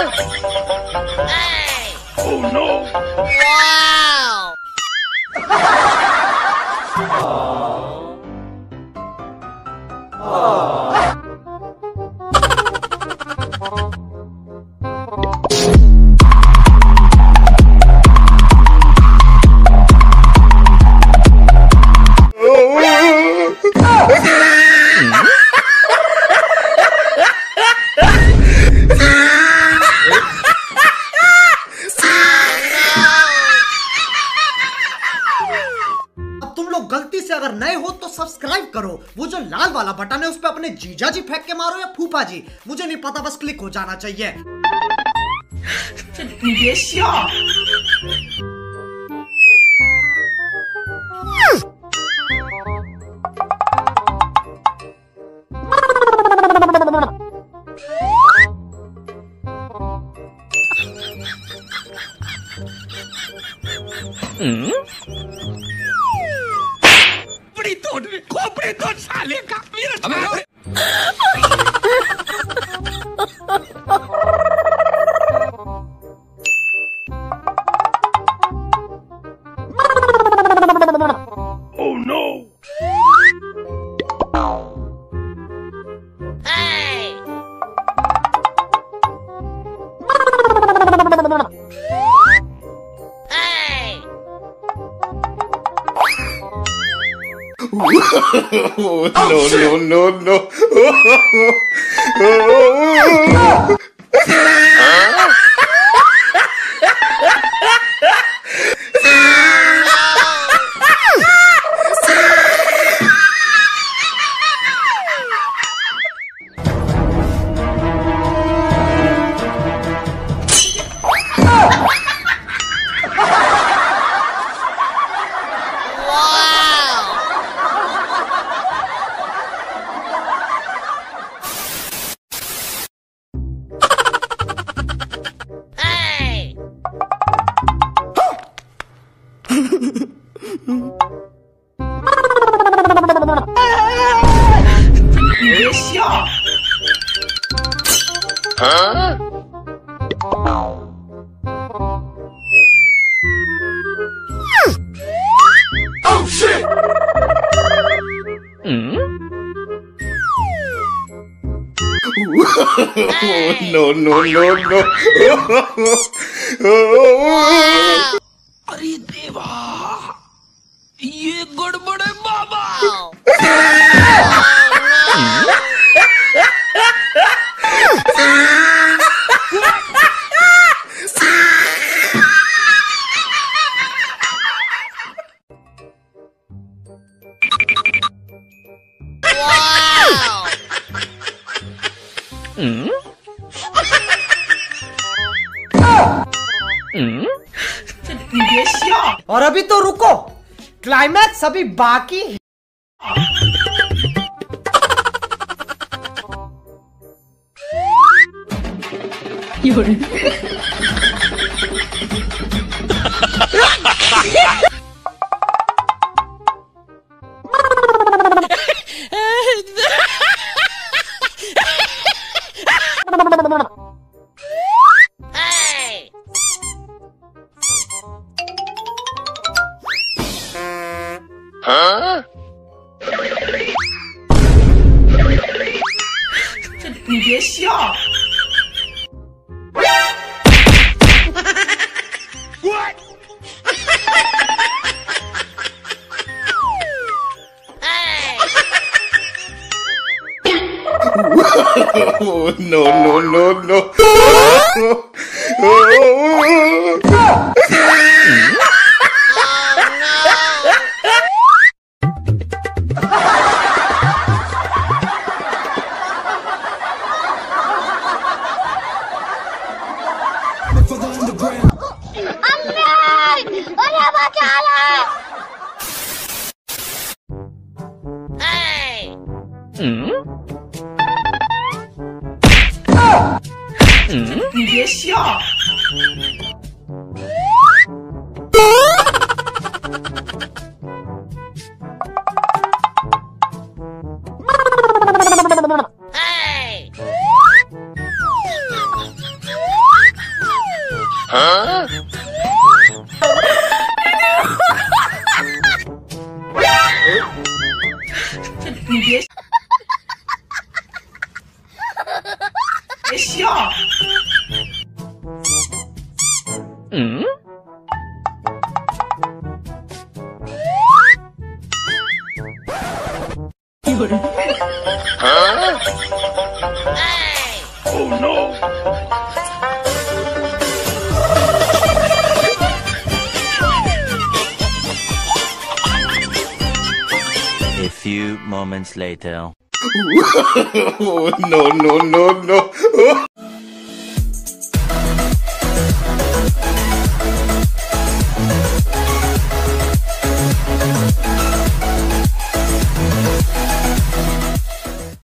Oh no! Wow! तुम लोग गलती से अगर नए हो तो सब्सक्राइब करो। वो जो लाल वाला बटन है उस पे अपने जीजा जी फेंक के मारो या फूफा जी, मुझे नहीं पता, बस क्लिक हो जाना चाहिए। खोपड़ी तोड़ साले का। Oh no! Hey! Hey! No, no, no, no. Huh? Oh shit! No, no, no, no. अरे देवा, ये गड़बड़ है बाबा। और अभी तो रुको, क्लाइमैक्स अभी बाकी है। Hey! Huh? What? Hey! No, no, no, no. Hey! Hey! A few moments later. Oh, no, no, no, no.